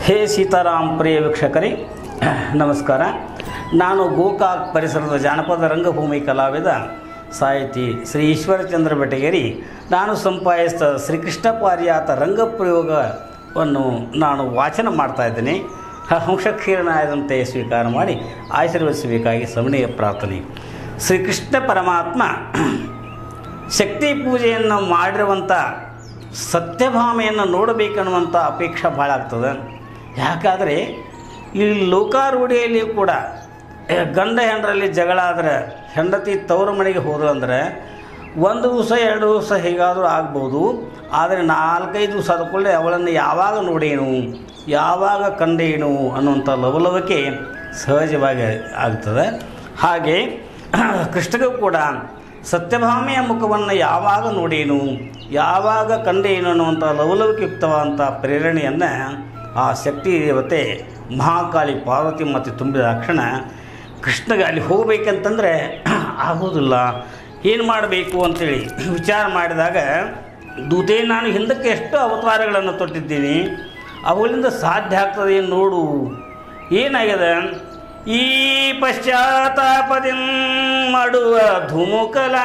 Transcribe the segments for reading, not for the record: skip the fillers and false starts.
ಹೇ ಸೀತಾರಾಮ್ ಪ್ರಿಯ ವೀಕ್ಷಕರೇ ನಮಸ್ಕಾರ. ನಾನು ಗೋಕಾಕ್ ಪರಿಸರದ ಜಾನಪದ ರಂಗಭೂಮಿ ಕಲಾವಿದ ಸಾಹಿತಿ ಶ್ರೀ ಈಶ್ವರಚಂದ್ರ ಬೆಟಗೇರಿ. ನಾನು ಸಂಪಾದಿಸಿದ ಶ್ರೀಕೃಷ್ಣ ಪಾರಿಜಾತ ರಂಗಪ್ರಯೋಗವನ್ನು ನಾನು ವಾಚನ ಮಾಡ್ತಾಯಿದ್ದೀನಿ. ಹಂಸಕ್ಷೀರನಾಯದಂತೆ ಸ್ವೀಕಾರ ಮಾಡಿ ಆಶೀರ್ವದಿಸಬೇಕಾಗಿ ಸಮಣೀಯ ಪ್ರಾರ್ಥನೆ. ಶ್ರೀಕೃಷ್ಣ ಪರಮಾತ್ಮ ಶಕ್ತಿ ಪೂಜೆಯನ್ನು ಮಾಡಿರುವಂಥ ಸತ್ಯಭಾಮೆಯನ್ನು ನೋಡಬೇಕನ್ನುವಂಥ ಅಪೇಕ್ಷೆ ಭಾಳ ಆಗ್ತದೆ. ಯಾಕಾದರೆ ಈ ಲೋಕಾರೂಢಿಯಲ್ಲಿ ಕೂಡ ಗಂಡ ಹೆಂಡರಲ್ಲಿ ಜಗಳ ಆದರೆ ಹೆಂಡತಿ ತವರು ಮನೆಗೆ ಹೋದ್ರು ಅಂದರೆ 1 ದಿವಸ 2 ದಿವಸ ಹೇಗಾದರೂ ಆಗ್ಬೋದು. ಆದರೆ 4-5 ದಿವಸ ಆದ ಕೂಡಲೇ ಅವಳನ್ನು ಯಾವಾಗ ನೋಡೇನು, ಯಾವಾಗ ಕಂಡೇನು ಅನ್ನುವಂಥ ಲವಲವಿಕೆ ಸಹಜವಾಗಿ ಆಗ್ತದೆ. ಹಾಗೆ ಕೃಷ್ಣಗೂ ಕೂಡ ಸತ್ಯಭಾಮೆಯ ಮುಖವನ್ನು ಯಾವಾಗ ನೋಡೇನು, ಯಾವಾಗ ಕಂಡೇನು ಅನ್ನುವಂಥ ಲವಲವಿಕೆಯುಕ್ತವಾದಂಥ ಪ್ರೇರಣೆಯನ್ನು ಆ ಶಕ್ತಿ ದೇವತೆ ಮಹಾಕಾಳಿ ಪಾರ್ವತಿ ಮತ್ತು ತುಂಬಿದ ತಕ್ಷಣ ಕೃಷ್ಣಗೆ ಅಲ್ಲಿ ಹೋಗಬೇಕಂತಂದರೆ ಆಗೋದಿಲ್ಲ. ಏನು ಮಾಡಬೇಕು ಅಂಥೇಳಿ ವಿಚಾರ ಮಾಡಿದಾಗ, ದೂತೆ ನಾನು ಹಿಂದಕ್ಕೆ ಎಷ್ಟು ಅವತಾರಗಳನ್ನು ತೊಟ್ಟಿದ್ದೀನಿ, ಅವುಗಳಿಂದ ಸಾಧ್ಯ ಆಗ್ತದೆ ನೋಡು. ಏನಾಗಿದೆ, ಈ ಪಶ್ಚಾತ್ತಾಪದಿ ಮಾಡುವ ಧುಮುಕಲ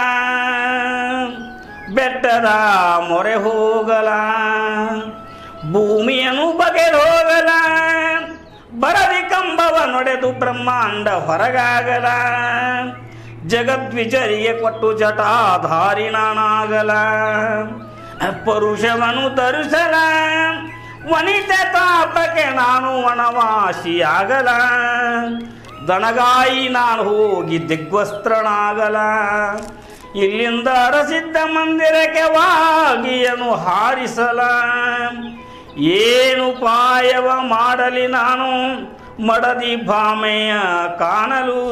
ಬೆಟ್ಟದ ಮೊರೆ ಹೋಗಲ, ಭೂಮಿಯನ್ನು ಬಗೆದೋಗಲ, ಬರದಿ ಕಂಬವ ನೊಡೆದು ಬ್ರಹ್ಮಾಂಡ ಹೊರಗಾಗಲ, ಜಗದ್ವಿಜರಿಗೆ ಕೊಟ್ಟು ಜಟಾಧಾರಿಣನಾಗಲ, ಪರುಷವನು ತರಿಸಲ, ವನಿತ ತಾಪಕ್ಕೆ ನಾನು ವನವಾಸಿಯಾಗಲ, ದಣಗಾಯಿ ನಾನು ಹೋಗಿ ದಿಗ್ವಸ್ತ್ರನಾಗಲ, ಇಲ್ಲಿಂದ ಅರಸಿದ್ದ ಮಂದಿರಕ್ಕೆ ವಾಗಿಯನ್ನು ಹಾರಿಸಲ, ಏನು ಉಪಾಯವ ಮಾಡಲಿ ನಾನು ಮಡದಿ ಭಾಮೆಯ ಕಾಣಲು,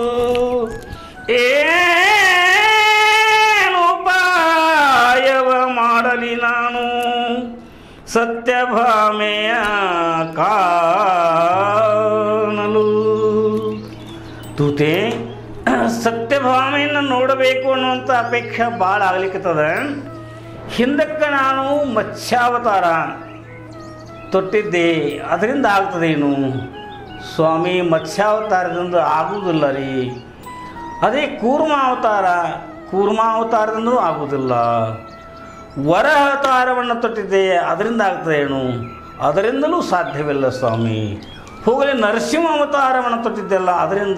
ಏನು ಉಪಾಯವ ಮಾಡಲಿ ನಾನು ಸತ್ಯಭಾಮೆಯ ಕಾಣಲು. ತೂತೆ ಸತ್ಯಭಾಮೆಯನ್ನು ನೋಡಬೇಕು ಅನ್ನುವಂಥ ಅಪೇಕ್ಷೆ ಭಾಳ ಆಗ್ಲಿಕ್ಕತ್ತದ. ಹಿಂದಕ್ಕೆ ನಾನು ಮತ್ಸ್ಯಾವತಾರ ತೊಟ್ಟಿದ್ದೆ, ಅದರಿಂದ ಆಗ್ತದೇನು ಸ್ವಾಮಿ? ಮತ್ಸ್ಯಾವತಾರದಿಂದ ಆಗುವುದಿಲ್ಲ ರೀ. ಅದೇ ಕೂರ್ಮಾವತಾರದಿಂದಲೂ ಆಗುವುದಿಲ್ಲ. ವರ ಅವತಾರವನ್ನು ತೊಟ್ಟಿದ್ದೆ, ಅದರಿಂದ ಆಗ್ತದೇನು? ಅದರಿಂದಲೂ ಸಾಧ್ಯವಿಲ್ಲ ಸ್ವಾಮಿ. ಹೋಗಲಿ ನರಸಿಂಹ ಅವತಾರವನ್ನು ತೊಟ್ಟಿದ್ದೆಲ್ಲ,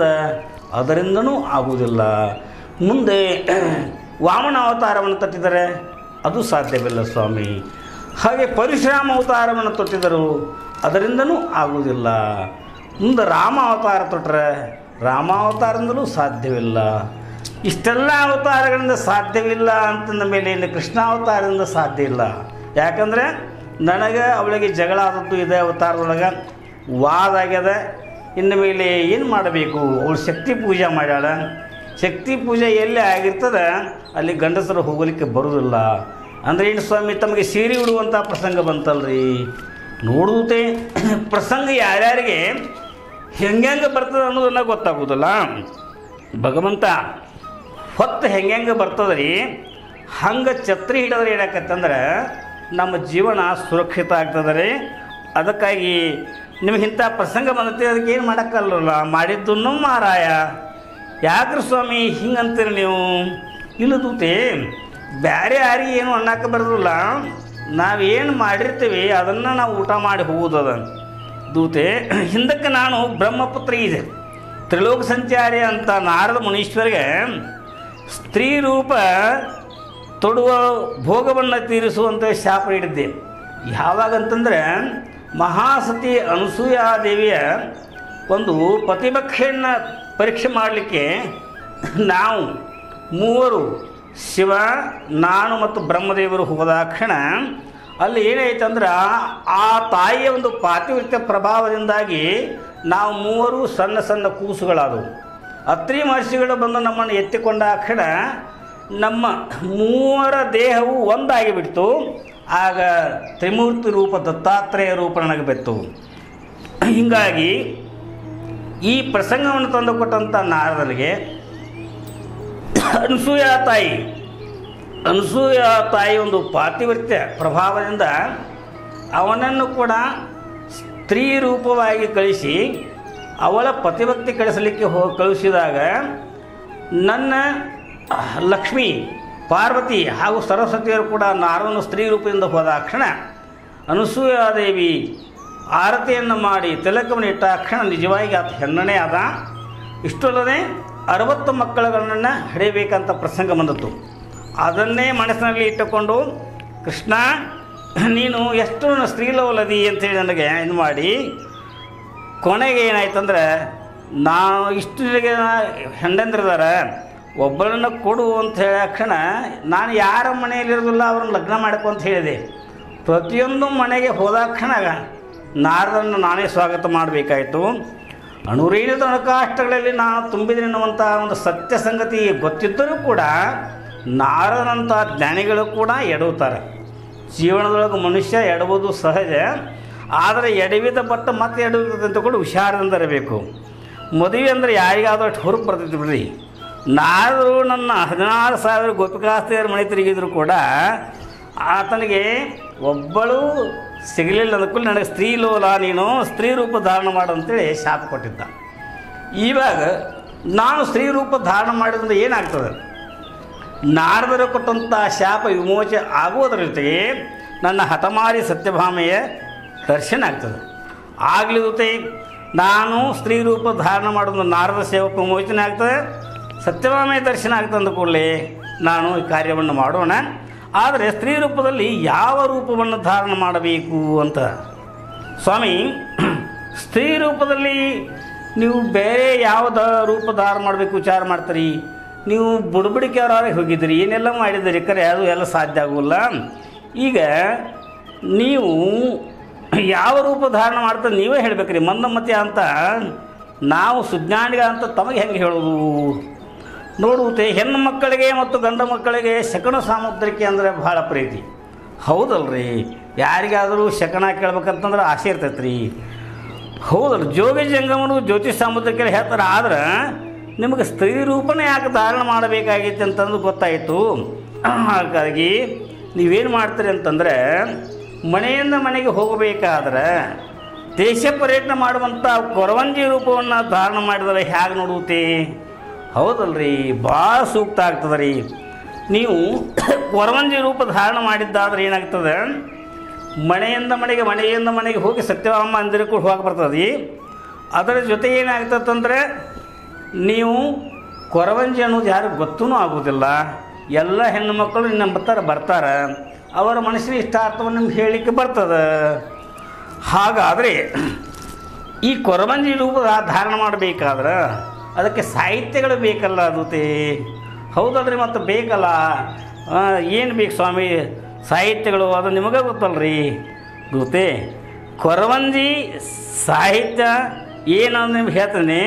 ಅದರಿಂದನೂ ಆಗುವುದಿಲ್ಲ. ಮುಂದೆ ವಾಮನ ಅವತಾರವನ್ನು ತೊಟ್ಟಿದ್ದಾರೆ, ಅದು ಸಾಧ್ಯವಿಲ್ಲ ಸ್ವಾಮಿ. ಹಾಗೆ ಪರಶುರಾಮ ಅವತಾರವನ್ನು ತೊಟ್ಟಿದ್ದರು, ಅದರಿಂದನೂ ಆಗುವುದಿಲ್ಲ. ಮುಂದೆ ರಾಮ ಅವತಾರ ತೊಟ್ಟರೆ ರಾಮಾವತಾರದಿಂದಲೂ ಸಾಧ್ಯವಿಲ್ಲ. ಇಷ್ಟೆಲ್ಲ ಅವತಾರಗಳಿಂದ ಸಾಧ್ಯವಿಲ್ಲ ಅಂತಂದ ಮೇಲೆ ಇನ್ನು ಕೃಷ್ಣಾವತಾರದಿಂದ ಸಾಧ್ಯ ಇಲ್ಲ. ಯಾಕಂದರೆ ನನಗೆ ಅವಳಿಗೆ ಜಗಳ ಆದದ್ದು ಇದೆ, ಅವತಾರದೊಳಗೆ ವಾದ ಆಗ್ಯದ. ಇನ್ನು ಮೇಲೆ ಏನು ಮಾಡಬೇಕು? ಅವಳು ಶಕ್ತಿ ಪೂಜೆ ಮಾಡ್ಯಾಳ. ಶಕ್ತಿ ಪೂಜೆ ಎಲ್ಲಿ ಆಗಿರ್ತದೆ ಅಲ್ಲಿ ಗಂಡಸರು ಹೋಗಲಿಕ್ಕೆ ಬರೋದಿಲ್ಲ. ಅಂದರೆ ಏನು ಸ್ವಾಮಿ, ತಮಗೆ ಸೀರೆ ಉಡುವಂಥ ಪ್ರಸಂಗ ಬಂತಲ್ರಿ. ನೋಡುತ್ತೆ ಪ್ರಸಂಗ ಯಾರ್ಯಾರಿಗೆ ಹೆಂಗೆ ಬರ್ತದೆ ಅನ್ನೋದನ್ನು ಗೊತ್ತಾಗೋದಿಲ್ಲ. ಭಗವಂತ ಹೊತ್ತು ಹೆಂಗೆ ಬರ್ತದೆ ರೀ, ಹಂಗೆ ಛತ್ರಿ ಹಿಡಿದ್ರೆ ಏನಾಕತ್ತಂದ್ರೆ ನಮ್ಮ ಜೀವನ ಸುರಕ್ಷಿತ ಆಗ್ತದೆ ರೀ. ಅದಕ್ಕಾಗಿ ನಿಮಗೆ ಇಂಥ ಪ್ರಸಂಗ ಬಂದೈತಿ, ಅದಕ್ಕೆ ಏನು ಮಾಡೋಕ್ಕಲ್ಲ, ಮಾಡಿದ್ದು ಮಾರಾಯ. ಯಾಕ್ರಿ ಸ್ವಾಮಿ ಹಿಂಗಂತೀರಿ ನೀವು? ಇಲ್ಲದೂತೆ ಬೇರೆ ಯಾರಿಗೆ ಏನು ಅನ್ನಕ್ಕೆ ಬರೋದಿಲ್ಲ. ನಾವೇನು ಮಾಡಿರ್ತೀವಿ ಅದನ್ನು ನಾವು ಊಟ ಮಾಡಿ ಹೋಗೋದದ. ದೂತೆ ಹಿಂದಕ್ಕೆ ನಾನು ಬ್ರಹ್ಮಪುತ್ರ ಇದೆ, ತ್ರಿಲೋಕ ಸಂಚಾರಿ ಅಂತ ನಾರದ ಮುನೀಶ್ವರಿಗೆ ಸ್ತ್ರೀ ರೂಪ ತೊಡುವ ಭೋಗವನ್ನು ತೀರಿಸುವಂಥ ಶಾಪ ಹಿಡಿದ್ದೆ. ಯಾವಾಗಂತಂದರೆ ಮಹಾಸತಿ ಅನಸೂಯಾದೇವಿಯ ಒಂದು ಪ್ರತಿಭಕ್ಷೆಯನ್ನು ಪರೀಕ್ಷೆ ಮಾಡಲಿಕ್ಕೆ ನಾವು ಮೂವರು, ಶಿವ, ನಾನು ಮತ್ತು ಬ್ರಹ್ಮದೇವರು ಹೋದಾಕ್ಷಣ ಅಲ್ಲಿ ಏನಾಯ್ತಂದ್ರೆ ಆ ತಾಯಿಯ ಒಂದು ಪಾತಿವ್ರತ್ಯ ಪ್ರಭಾವದಿಂದಾಗಿ ನಾವು ಮೂವರು ಸಣ್ಣ ಸಣ್ಣ ಕೂಸುಗಳಾದವು. ಅತ್ರಿ ಮಹರ್ಷಿಗಳು ಬಂದು ನಮ್ಮನ್ನು ಎತ್ತಿಕೊಂಡಾಕ್ಷಣ ನಮ್ಮ ಮೂವರ ದೇಹವು ಒಂದಾಗಿಬಿಡ್ತು. ಆಗ ತ್ರಿಮೂರ್ತಿ ರೂಪ ದತ್ತಾತ್ರೇಯ ರೂಪ ನನಗೆ ಬೆತ್ತು. ಹೀಗಾಗಿ ಈ ಪ್ರಸಂಗವನ್ನು ತಂದುಕೊಟ್ಟಂಥ ನಾರದರಿಗೆ ಅನಸೂಯ ತಾಯಿ ಒಂದು ಪಾತಿವ್ರತ್ಯ ಪ್ರಭಾವದಿಂದ ಅವನನ್ನು ಕೂಡ ಸ್ತ್ರೀ ರೂಪವಾಗಿ ಕಳಿಸಿ ಅವಳ ಪತಿಭಕ್ತಿ ಕಳಿಸಲಿಕ್ಕೆ ಕಳಿಸಿದಾಗ ನನ್ನ ಲಕ್ಷ್ಮೀ ಪಾರ್ವತಿ ಹಾಗೂ ಸರಸ್ವತಿಯರು ಕೂಡ ನಾರದನು ಸ್ತ್ರೀ ರೂಪದಿಂದ ಹೋದ ಕ್ಷಣ ಅನಸೂಯಾದೇವಿ ಆರತಿಯನ್ನು ಮಾಡಿ ತಿಲಕವನ್ನು ಇಟ್ಟ ಕ್ಷಣ ನಿಜವಾಗಿ ಆತ ಹೆಣ್ಣನೇ ಆದ. ಇಷ್ಟಲ್ಲದೆ 60 ಮಕ್ಕಳುಗಳನ್ನು ಹಡೆಯಬೇಕಂತ ಪ್ರಸಂಗ ಬಂದಿತ್ತು. ಅದನ್ನೇ ಮನಸ್ಸಿನಲ್ಲಿ ಇಟ್ಟುಕೊಂಡು ಕೃಷ್ಣ ನೀನು ಎಷ್ಟು ಸ್ತ್ರೀಲೋಲದಿ ಅಂತೇಳಿ ನನಗೆ ಇದು ಮಾಡಿ ಕೊನೆಗೆ ಏನಾಯ್ತಂದ್ರೆ ನಾವು ಇಷ್ಟು ಹೆಂಡಂದ್ರಿದ್ದಾರೆ ಒಬ್ಬರನ್ನು ಕೊಡು ಅಂತ ಹೇಳೋ ಕ್ಷಣ ನಾನು ಯಾರ ಮನೆಯಲ್ಲಿರೋದಿಲ್ಲ ಅವ್ರನ್ನ ಲಗ್ನ ಮಾಡಬೇಕು ಅಂತ ಹೇಳಿದೆ. ಪ್ರತಿಯೊಂದು ಮನೆಗೆ ಹೋದ ಕ್ಷಣ ನಾರದನ್ನು ನಾನೇ ಸ್ವಾಗತ ಮಾಡಬೇಕಾಯಿತು. ಅಣುರೇಣಿದ ಅಣುಕಾಷ್ಟಗಳಲ್ಲಿ ನಾನು ತುಂಬಿದೆ ಎನ್ನುವಂಥ ಒಂದು ಸತ್ಯ ಸಂಗತಿ ಗೊತ್ತಿದ್ದರೂ ಕೂಡ ನಾರದನಂಥ ಜ್ಞಾನಿಗಳು ಕೂಡ ಎಡುತ್ತಾರೆ. ಜೀವನದೊಳಗೆ ಮನುಷ್ಯ ಎಡುವುದು ಸಹಜ, ಆದರೆ ಎಡವಿದ ಬಟ್ಟ ಮತ್ತೆ ಎಡುತ್ತದೆ ಅಂತ ಕೂಡ ಹುಷಾರದಿಂದ ಇರಬೇಕು. ಮದುವೆ ಅಂದರೆ ಯಾರಿಗಾದ್ರೂ ಅಷ್ಟು ಹುರುಪು ಬರ್ತೈತಿ ಬಿಡ್ರಿ. ನಾರದರು ನನ್ನ 16,000 ಗೋಪಿಕಾಸ್ತೆಯರ ಮನೆ ತಿರುಗಿದ್ರು ಕೂಡ ಆತನಿಗೆ ಒಬ್ಬಳು ಸಿಗಲಿಲ್ಲ ಅಂದಕ್ಕೂ ನನಗೆ ಸ್ತ್ರೀಲೋಲ ನೀನು ಸ್ತ್ರೀ ರೂಪ ಧಾರಣ ಮಾಡು ಅಂತೇಳಿ ಶಾಪ ಕೊಟ್ಟಿದ್ದ. ಇವಾಗ ನಾನು ಸ್ತ್ರೀ ರೂಪ ಧಾರಣ ಮಾಡಿದ್ರೆ ಏನಾಗ್ತದೆ? ನಾರದರು ಕೊಟ್ಟಂಥ ಶಾಪ ವಿಮೋಚನೆ ಆಗುವುದರ ಜೊತೆಗೆ ನನ್ನ ಹಠಮಾರಿ ಸತ್ಯಭಾಮೆಯ ದರ್ಶನ ಆಗ್ತದೆ. ಆಗಲಿ ಜೊತೆ ನಾನು ಸ್ತ್ರೀ ರೂಪ ಧಾರಣ ಮಾಡೋದು ನಾರದ ಸೇವಕ ವಿಮೋಚನೆ ಆಗ್ತದೆ, ಸತ್ಯಭಾಮೆಯ ದರ್ಶನ ಆಗ್ತದೆ ಅಂದ ಕೂಡಲೇ ನಾನು ಈ ಕಾರ್ಯವನ್ನು ಮಾಡೋಣ. ಆದರೆ ಸ್ತ್ರೀ ರೂಪದಲ್ಲಿ ಯಾವ ರೂಪವನ್ನು ಧಾರಣ ಮಾಡಬೇಕು ಅಂತ ಸ್ವಾಮಿ, ಸ್ತ್ರೀ ರೂಪದಲ್ಲಿ ನೀವು ಬೇರೆ ಯಾವುದ ರೂಪ ಧಾರಣ ಮಾಡಬೇಕು ವಿಚಾರ ಮಾಡ್ತೀರಿ? ನೀವು ಬುಡಬಡಿಕೆಯವರಾಗಿ ಹೋಗಿದ್ದೀರಿ, ಏನೆಲ್ಲ ಮಾಡಿದ್ದೀರಿ, ಕರೆ ಅದು ಎಲ್ಲ ಸಾಧ್ಯ ಆಗೋಲ್ಲ. ಈಗ ನೀವು ಯಾವ ರೂಪ ಧಾರಣ ಮಾಡ್ತಾರೆ ನೀವೇ ಹೇಳಬೇಕ್ರಿ. ಮಂದಮತಿ ಅಂತ ನಾವು ಸುಜ್ಞಾನಿಗ ಅಂತ ತಮಗೆ ಹೆಂಗೆ ಹೇಳೋದು? ನೋಡುತ್ತೆ, ಹೆಣ್ಣು ಮಕ್ಕಳಿಗೆ ಮತ್ತು ಗಂಡು ಮಕ್ಕಳಿಗೆ ಶಕನ ಸಾಮುದ್ರಿಕೆ ಅಂದರೆ ಭಾಳ ಪ್ರೀತಿ, ಹೌದಲ್ರಿ? ಯಾರಿಗಾದರೂ ಶಕನ ಕೇಳ್ಬೇಕಂತಂದ್ರೆ ಆಸೆ ಇರ್ತೈತೆ ರೀ, ಹೌದಲ್ಲ? ಜೋಗಿ ಜಂಗಮರು ಜ್ಯೋತಿಷ್ ಸಾಮುದ್ರಿಕೆ ಹೇಳ್ತಾರೆ. ಆದ್ರೆ ನಿಮಗೆ ಸ್ತ್ರೀ ರೂಪನೇ ಯಾಕೆ ಧಾರಣ ಮಾಡಬೇಕಾಗಿತ್ತು ಅಂತಂದು ಗೊತ್ತಾಯಿತು. ಹಾಗಾಗಿ ನೀವೇನು ಮಾಡ್ತೀರಿ ಅಂತಂದರೆ, ಮನೆಯಿಂದ ಮನೆಗೆ ಹೋಗಬೇಕಾದ್ರೆ ದೇಶ ಪರ್ಯಟನೆ ಮಾಡುವಂಥ ಕೊರವಂಜಿ ರೂಪವನ್ನು ಧಾರಣ ಮಾಡಿದರೆ ಹೇಗೆ ನೋಡುತ್ತೆ? ಹೌದಲ್ರಿ? ಭಾಳ ಸೂಕ್ತ ಆಗ್ತದೆ ರೀ. ನೀವು ಕೊರವಂಜಿ ರೂಪ ಧಾರಣ ಮಾಡಿದ್ದಾದ್ರೆ ಏನಾಗ್ತದೆ, ಮನೆಯಿಂದ ಮನೆಗೆ ಹೋಗಿ ಸತ್ಯಭಾಮ ಮಂದಿರಕ್ಕೂ ಹೋಗಿ ಬರ್ತದೆ. ಅದರ ಜೊತೆ ಏನಾಗ್ತದಂದರೆ ನೀವು ಕೊರವಂಜಿ ಅನ್ನೋದು ಯಾರಿಗೂ ಗೊತ್ತೂ ಆಗೋದಿಲ್ಲ. ಎಲ್ಲ ಹೆಣ್ಣು ಮಕ್ಕಳು ನಿನ್ನ ಬರ್ತಾರೆ, ಅವರ ಮನಸ್ಸಿನ ಇಷ್ಟಾರ್ಥವನ್ನು ನಿಮ್ಗೆ ಹೇಳಲಿಕ್ಕೆ ಬರ್ತದೆ. ಹಾಗಾದರೆ ಈ ಕೊರವಂಜಿ ರೂಪ ಧಾರಣ ಮಾಡಬೇಕಾದ್ರೆ ಅದಕ್ಕೆ ಸಾಹಿತ್ಯಗಳು ಬೇಕಲ್ಲ ಅದಕ್ಕೆ, ಹೌದಲ್ರಿ? ಮತ್ತು ಬೇಕಲ್ಲ, ಏನು ಬೇಕು ಸ್ವಾಮಿ ಸಾಹಿತ್ಯಗಳು? ಅದು ನಿಮಗೆ ಗೊತ್ತಲ್ರಿ? ಗೊತ್ತೇ. ಕೊರವಂಜಿ ಸಾಹಿತ್ಯ ಏನಂದು ನಿಮ್ಗೆ ಹೇಳ್ತೀನಿ.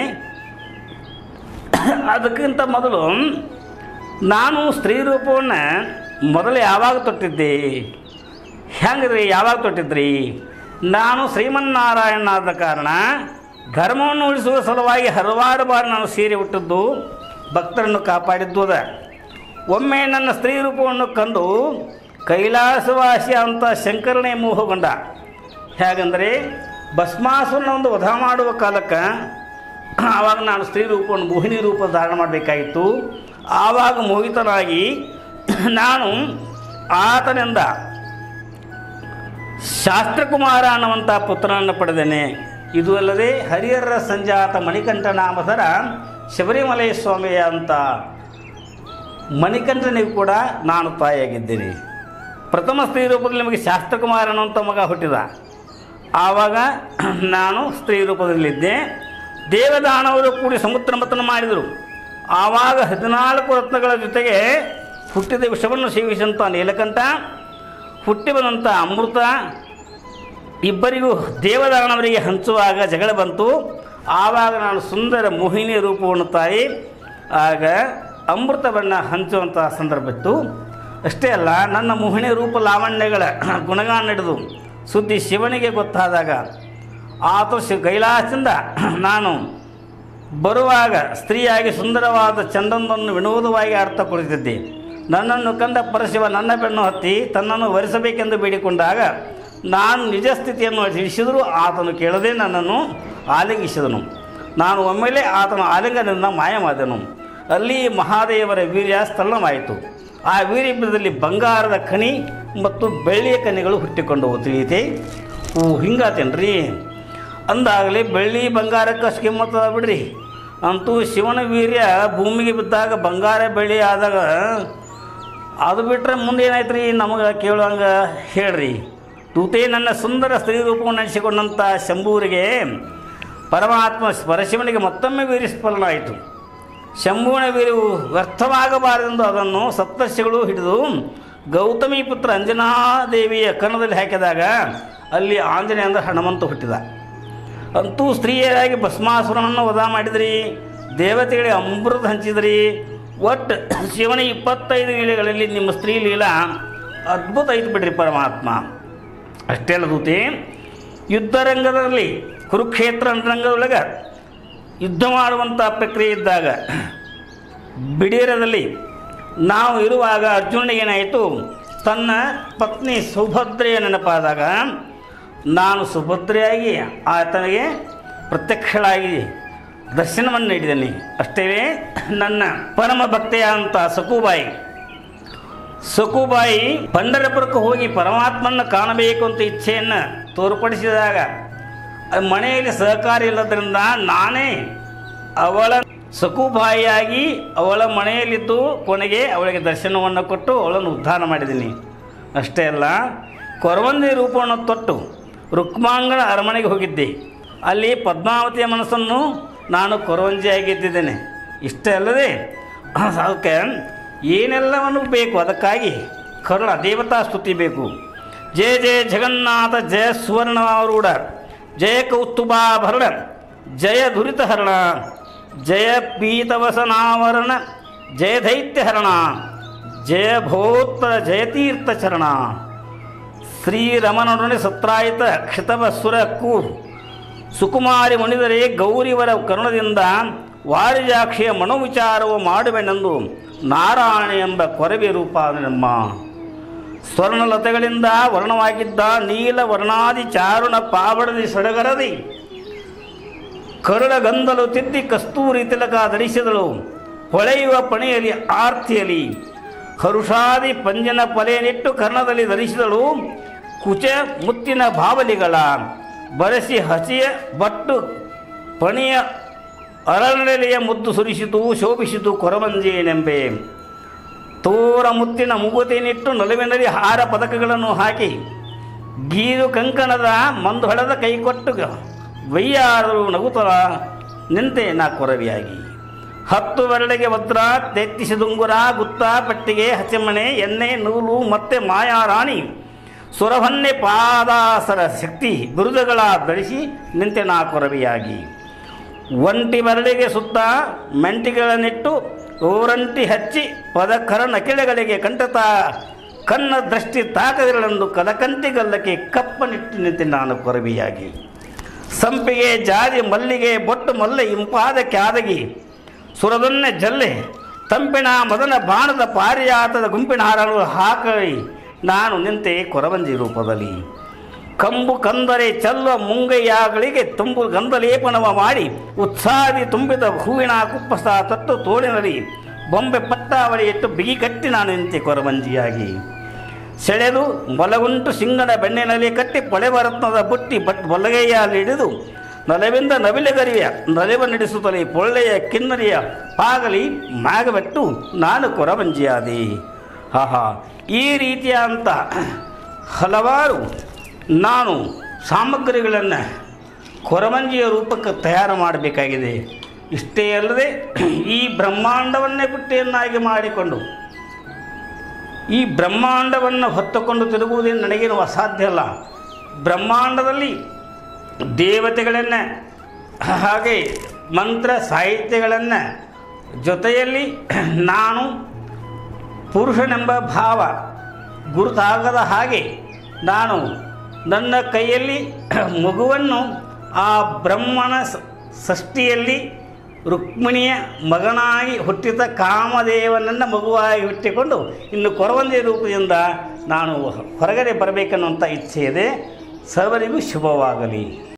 ಅದಕ್ಕಿಂತ ಮೊದಲು ನಾನು ಸ್ತ್ರೀ ರೂಪವನ್ನು ಮೊದಲು ಯಾವಾಗ ತೊಟ್ಟಿದ್ದೆ? ಹೆಂಗ್ರಿ? ಯಾವಾಗ ತೊಟ್ಟಿದ್ರಿ? ನಾನು ಶ್ರೀಮನ್ನಾರಾಯಣ ಆದ ಕಾರಣ ಧರ್ಮವನ್ನು ಉಳಿಸುವ ಸಲುವಾಗಿ ಹಲವಾರು ಬಾರಿ ನಾನು ಸೀರೆ ಹುಟ್ಟಿದ್ದು, ಭಕ್ತರನ್ನು ಕಾಪಾಡಿದ್ದು ಅದ. ಒಮ್ಮೆ ನನ್ನ ಸ್ತ್ರೀ ರೂಪವನ್ನು ಕಂಡು ಕೈಲಾಸವಾಸಿ ಅಂತ ಶಂಕರನೇ ಮೋಹಗೊಂಡ. ಹೇಗೆಂದರೆ ಭಸ್ಮಾಸುರನ ಒಂದು ವಧ ಮಾಡುವ ಕಾಲಕ್ಕೆ ಆವಾಗ ನಾನು ಸ್ತ್ರೀ ರೂಪವನ್ನು ಮೋಹಿನಿ ರೂಪ ಧಾರಣ ಮಾಡಬೇಕಾಗಿತ್ತು. ಆವಾಗ ಮೋಹಿತನಾಗಿ ನಾನು ಆತನಿಂದ ಶಾಸ್ತ್ರಕುಮಾರ ಅನ್ನುವಂಥ ಪುತ್ರನನ್ನು ಪಡೆದೇನೆ. ಇದು ಅಲ್ಲದೆ ಹರಿಹರ ಸಂಜಾತ ಮಣಿಕಂಠ ನಾಮಧರ ಶಬರಿಮಲೈ ಸ್ವಾಮಿಯ ಅಂತ ಮಣಿಕಂಠನಿಗೂ ಕೂಡ ನಾನು ತಾಯಿಯಾಗಿದ್ದೇನೆ. ಪ್ರಥಮ ಸ್ತ್ರೀ ರೂಪದಲ್ಲಿ ನಿಮಗೆ ಶಾಸ್ತ್ರಕುಮಾರ ಅನ್ನುವಂಥ ಮಗ ಹುಟ್ಟಿದ. ಆವಾಗ ನಾನು ಸ್ತ್ರೀ ರೂಪದಲ್ಲಿದ್ದೆ. ದೇವದಾನವರು ಕೂಡಿ ಸಮುದ್ರ ಮಥನ ಮಾಡಿದರು. ಆವಾಗ 14 ರತ್ನಗಳ ಜೊತೆಗೆ ಹುಟ್ಟಿದ ವಿಷವನ್ನು ಸೇವಿಸಿದಂಥ ನೀಲಕಂಠ, ಹುಟ್ಟಿ ಬಂದಂಥ ಅಮೃತ ಇಬ್ಬರಿಗೂ ದೇವದಾನವರಿಗೆ ಹಂಚುವಾಗ ಜಗಳ ಬಂತು. ಆವಾಗ ನಾನು ಸುಂದರ ಮೋಹಿನಿ ರೂಪವನ್ನು ತಾಯಿ ಆಗ ಅಮೃತ ಬಣ್ಣ ಹಂಚುವಂಥ ಸಂದರ್ಭ ಇತ್ತು. ಅಷ್ಟೇ ಅಲ್ಲ, ನನ್ನ ಮೋಹಿನಿ ರೂಪ ಲಾವಣ್ಯಗಳ ಗುಣಗಾನ ನಡೆದು ಸುದ್ದಿ ಶಿವನಿಗೆ ಗೊತ್ತಾದಾಗ ಆತ ಕೈಲಾಸದಿಂದ ನಾನು ಬರುವಾಗ ಸ್ತ್ರೀಯಾಗಿ ಸುಂದರವಾದ ಚಂದನವನ್ನು ವಿನೋದವಾಗಿ ಅರ್ಥ ಕುಳಿತಿದ್ದೆ. ನನ್ನನ್ನು ಕಂಡ ಪರಶಿವ ನನ್ನ ಬೆನ್ನು ಹತ್ತಿ ತನ್ನನ್ನು ವರಿಸಬೇಕೆಂದು ಬೇಡಿಕೊಂಡಾಗ ನಾನು ನಿಜ ಸ್ಥಿತಿಯನ್ನು ತಿಳಿಸಿದರೂ ಆತನು ಕೇಳದೆ ನನ್ನನ್ನು ಆಲಿಂಗಿಸಿದನು. ನಾನು ಒಮ್ಮೆಲೆ ಆತನ ಆಲಿಂಗನದಿಂದ ಮಾಯವಾದನು. ಅಲ್ಲಿ ಮಹಾದೇವರ ವೀರ್ಯ ಸ್ಥಳನವಾಯಿತು. ಆ ವೀರ್ಯದಲ್ಲಿ ಬಂಗಾರದ ಖಣಿ ಮತ್ತು ಬೆಳ್ಳಿಯ ಕಣಿಗಳು ಹುಟ್ಟಿಕೊಂಡವು. ತಿಳಿಯುತ್ತೆ? ಹಿಂಗಾತೇನ್ರಿ ಅಂದಾಗಲೇ ಬೆಳ್ಳಿ ಬಂಗಾರಕ್ಕೆ ಅಷ್ಟು ಕಿಮ್ಮತ್ತದ ಬಿಡ್ರಿ. ಅಂತೂ ಶಿವನ ವೀರ್ಯ ಭೂಮಿಗೆ ಬಿದ್ದಾಗ ಬಂಗಾರ ಬೆಳ್ಳಿ ಆದಾಗ ಅದು ಬಿಟ್ಟರೆ ಮುಂದೆ ಏನಾಯ್ತು ರೀ ನಮಗೆ ಕೇಳುವಂಗೆ ಹೇಳ್ರಿ. ತೂತೆ ನನ್ನ ಸುಂದರ ಸ್ತ್ರೀ ರೂಪವನ್ನು ನಡೆಸಿಕೊಂಡಂಥ ಶಂಭುವರಿಗೆ ಪರಮಾತ್ಮ ಪರಶಿವನಿಗೆ ಮತ್ತೊಮ್ಮೆ ವೀರ್ಯಸ್ಫಲನಾಯಿತು. ಶಂಭುವಿನ ವೀರ್ಯವು ವ್ಯರ್ಥವಾಗಬಾರದೆಂದು ಅದನ್ನು ಸಪ್ತರ್ಷಿಗಳು ಹಿಡಿದು ಗೌತಮಿ ಪುತ್ರ ಅಂಜನಾದೇವಿಯ ಕರ್ಣದಲ್ಲಿ ಹಾಕಿದಾಗ ಅಲ್ಲಿ ಆಂಜನೇಯ ಅಂದರೆ ಹನುಮಂತ ಹುಟ್ಟಿದ. ಅಂತೂ ಸ್ತ್ರೀಯರಾಗಿ ಭಸ್ಮಾಸುರನನ್ನು ವಧ ಮಾಡಿದ್ರಿ, ದೇವತೆಗಳಿಗೆ ಅಮೃತ ಹಂಚಿದ್ರಿ. ಒಟ್ಟು ಶಿವನ 25 ಲೀಲೆಗಳಲ್ಲಿ ನಿಮ್ಮ ಸ್ತ್ರೀ ಲೀಲಾ ಅದ್ಭುತ ಐತೆ ಬಿಡ್ರಿ ಪರಮಾತ್ಮ. ಅಷ್ಟೇ ಅಲ್ಲ ದೂತೆ, ಯುದ್ಧರಂಗದಲ್ಲಿ ಕುರುಕ್ಷೇತ್ರ ರಂಗದೊಳಗೆ ಯುದ್ಧ ಮಾಡುವಂಥ ಪ್ರಕ್ರಿಯೆ ಇದ್ದಾಗ ಬಿಡೀರದಲ್ಲಿ ನಾವು ಇರುವಾಗ ಅರ್ಜುನನಿಗೇನಾಯಿತು, ತನ್ನ ಪತ್ನಿ ಸುಭದ್ರೆಯ ನೆನಪಾದಾಗ ನಾನು ಸುಭದ್ರೆಯಾಗಿ ಆತನಿಗೆ ಪ್ರತ್ಯಕ್ಷಳಾಗಿ ದರ್ಶನವನ್ನು ನೀಡಿದ್ದೇನೆ. ಅಷ್ಟೇ ನನ್ನ ಪರಮ ಭಕ್ತೆಯ ಅಂತ ಸಕುಬಾಯಿ ಪಂಢರಪುರಕ್ಕೆ ಹೋಗಿ ಪರಮಾತ್ಮನ ಕಾಣಬೇಕು ಅಂತ ಇಚ್ಛೆಯನ್ನು ತೋರ್ಪಡಿಸಿದಾಗ ಮನೆಯಲ್ಲಿ ಸಹಕಾರ ಇಲ್ಲದ್ರಿಂದ ನಾನೇ ಅವಳ ಸಕುಬಾಯಿಯಾಗಿ ಅವಳ ಮನೆಯಲ್ಲಿದ್ದು ಕೊನೆಗೆ ಅವಳಿಗೆ ದರ್ಶನವನ್ನು ಕೊಟ್ಟು ಅವಳನ್ನು ಉದ್ಧಾರ ಮಾಡಿದ್ದೀನಿ. ಅಷ್ಟೇ ಅಲ್ಲ, ಕೊರವಂದಿ ರೂಪವನ್ನು ತೊಟ್ಟು ರುಕ್ಮಾಂಗನ ಅರಮನೆಗೆ ಹೋಗಿದ್ದೆ. ಅಲ್ಲಿ ಪದ್ಮಾವತಿಯ ಮನಸ್ಸನ್ನು ನಾನು ಕೊರವಂಜಿಯಾಗಿದ್ದೇನೆ. ಇಷ್ಟೇ ಅಲ್ಲದೆ ಅದಕ್ಕೆ ಏನೆಲ್ಲವನ್ನು ಬೇಕು, ಅದಕ್ಕಾಗಿ ಕರುಣ ದೇವತಾ ಸ್ತುತಿ ಬೇಕು. ಜಯ ಜಯ ಜಗನ್ನಾಥ, ಜಯ ಸುವರ್ಣಾರೂಢ, ಜಯ ಕೌಸ್ತುಭಾಭರಣ, ಜಯ ದುರಿತಹರಣ, ಜಯ ಪೀತವಸನಾವರಣ, ಜಯ ದೈತ್ಯಹರಣ, ಜಯ ಭೋತ್ರ ಜಯತೀರ್ಥ ಚರಣ. ಶ್ರೀರಮಣನೊಡನೆ ಸತ್ರಾಯಿತ ಕ್ಷಿತವಸುರ ಕೂರ್ ಸುಕುಮಾರಿ ಮುನಿದರೆ ಗೌರಿವರ ಕರುಣದಿಂದ ವಾರಿಜಾಕ್ಷಿಯ ಮನೋವಿಚಾರವು ಮಾಡುವೆನೆಂದು ನಾರಾಯಣ ಎಂಬ ಕೊರವೆ ರೂಪ ನಮ್ಮ ಸ್ವರ್ಣಲತೆಗಳಿಂದ ವರ್ಣವಾಗಿದ್ದ ನೀಲ ವರ್ಣಾದಿ ಚಾರುಣ ಪಾವಡದಿ ಸಡಗರದಿ ಕರುಳ ಗಂಧಲು ತಿದ್ದಿ ಕಸ್ತೂರಿ ತಿಲಕ ಧರಿಸಿದಳು. ಹೊಳೆಯುವ ಪಣೆಯಲ್ಲಿ ಆರ್ತಿಯಲಿ ಹರುಷಾದಿ ಪಂಜನ ಪಲೆಯನ್ನಿಟ್ಟು ಕರ್ಣದಲ್ಲಿ ಧರಿಸಿದಳು. ಕುಚ ಮುತ್ತಿನ ಬಾವಲಿಗಳ ಬರೆಸಿ ಹಸಿಯ ಬಟ್ಟು ಪಣಿಯ ಅರಳೆಲೆಯ ಮುದ್ದು ಸುರಿಸಿತು, ಶೋಭಿಸಿತು ಕೊರವಂಜಿಯನೆಂಬೆ. ತೋರ ಮುತ್ತಿನ ಮೂಗುತಿನಿಟ್ಟು ನಲುವಿನಲ್ಲಿ ಹಾರ ಪದಕಗಳನ್ನು ಹಾಕಿ ಗೀರು ಕಂಕಣದ ಮಂದು ಹೊಳೆದ ಕೈಕೊಟ್ಟು ವೈಯಾರು ನಗುತ್ತಲ ನಿಂತೆ ನಾ ಕೊರವಿಯಾಗಿ. 10 ಬೆರಳಿಗೆ ವಜ್ರ, 33 ದುಂಗುರ, ಗುತ್ತ, ಪಟ್ಟಿಗೆ, ಹಚ್ಚಮಣೆ, ಎಣ್ಣೆ, ನೂಲು ಮತ್ತೆ ಮಾಯಾರಾಣಿ ಸುರವನ್ನೇ ಪಾದಾಸರ ಶಕ್ತಿ ಬಿರುದುಗಳ ಧರಿಸಿ ನಿಂತೆ ನಾ ಕೊರವಿಯಾಗಿ. ಒಂಟಿ ಬೆರಳಿಗೆ ಸುತ್ತ ಮೆಂಟಿಗಳನ್ನಿಟ್ಟು ಓರಂಟಿ ಹಚ್ಚಿ ಪದಕರ ನಕಿಳೆಗಳಿಗೆ ಕಣ್ಣ ದೃಷ್ಟಿ ತಾಕದಿರಲೆಂದು ಕದಕಂಟಿಗಲ್ಲಕ್ಕೆ ಕಪ್ಪನಿಟ್ಟು ನಿಂತೆ ನಾನು ಕೊರವಿಯಾಗಿ. ಸಂಪಿಗೆ, ಜಾಜಿ, ಮಲ್ಲಿಗೆ, ಬೊಟ್ಟು ಮಲ್ಲೆ ಇಂಪಾದ ಕ್ಯಾದಗಿ ಸುರದೊನ್ನೆ ಜಲ್ಲೆ ತಂಪಿನ ಮದನ ಬಾಣದ ಪಾರಿಯಾತದ ಗುಂಪಿನ ಹಾರಗಳು ಹಾಕಿ ನಾನು ನಿಂತೆ ಕೊರವಂಜಿ ರೂಪದಲ್ಲಿ. ಕಂಬು ಕಂದರೆ ಚೆಲ್ಲುವ ಮುಂಗೈಯಾಗಳಿಗೆ ತುಂಬು ಗಂಧಲೇಪನವ ಮಾಡಿ ಉತ್ಸಾಹಿ ತುಂಬಿದ ಹೂವಿನ ಕುಪ್ಪಸ ತಟ್ಟು ತೋಳಿನಲ್ಲಿ ಬೊಂಬೆ ಪಟ್ಟಾವಳಿ ಇಟ್ಟು ಬಿಗಿಗಟ್ಟಿ ನಾನು ನಿಂತೆ ಕೊರವಂಜಿಯಾಗಿ. ಸೆಳೆದು ಮೊಲಗುಂಟು ಸಿಂಗನ ಬೆನ್ನಿನಲ್ಲಿ ಕಟ್ಟಿ ಪೊಳೆವರತ್ನದ ಬುಟ್ಟಿ ಬೊಲಗೈಯಲ್ಲಿ ಹಿಡಿದು ನಲವಿಂದ ನವಿಲೆಗರಿಯ ನಲಿವ ನಡೆಸುತ್ತಲೇ ಪೊಳ್ಳೆಯ ಕಿನ್ನರಿಯ ಪಾಗಲಿ ಮಾಗಬೆಟ್ಟು ನಾನು ಕೊರವಂಜಿಯಾದೆ. ಈ ರೀತಿಯಾದಂಥ ಹಲವಾರು ನಾನು ಸಾಮಗ್ರಿಗಳನ್ನು ಕೊರವಂಜಿಯ ರೂಪಕ್ಕೆ ತಯಾರು ಮಾಡಬೇಕಾಗಿದೆ. ಇಷ್ಟೇ ಅಲ್ಲದೆ ಈ ಬ್ರಹ್ಮಾಂಡವನ್ನೇ ಬುಟ್ಟಿಯನ್ನಾಗಿ ಮಾಡಿಕೊಂಡು ಈ ಬ್ರಹ್ಮಾಂಡವನ್ನು ಹೊತ್ತುಕೊಂಡು ತಿರುಗುವುದೇನು ನನಗೇನು ಅಸಾಧ್ಯ ಅಲ್ಲ. ಬ್ರಹ್ಮಾಂಡದಲ್ಲಿ ದೇವತೆಗಳನ್ನು ಹಾಗೆ ಮಂತ್ರ ಸಾಹಿತ್ಯಗಳನ್ನು ಜೊತೆಯಲ್ಲಿ ನಾನು ಪುರುಷನೆಂಬ ಭಾವ ಗುರುತಾಗದ ಹಾಗೆ ನಾನು ನನ್ನ ಕೈಯಲ್ಲಿ ಮಗುವನ್ನು ಆ ಬ್ರಹ್ಮನ ಷಷ್ಠಿಯಲ್ಲಿ ರುಕ್ಮಿಣಿಯ ಮಗನಾಗಿ ಹುಟ್ಟಿದ ಕಾಮದೇವನನ್ನು ಮಗುವಾಗಿ ಹುಟ್ಟಿಕೊಂಡು ಇನ್ನು ಕೊರವಂಜಿ ರೂಪದಿಂದ ನಾನು ಹೊರಗಡೆ ಬರಬೇಕನ್ನುವಂಥ ಇಚ್ಛೆ ಇದೆ. ಸರ್ವರಿಗೂ ಶುಭವಾಗಲಿ.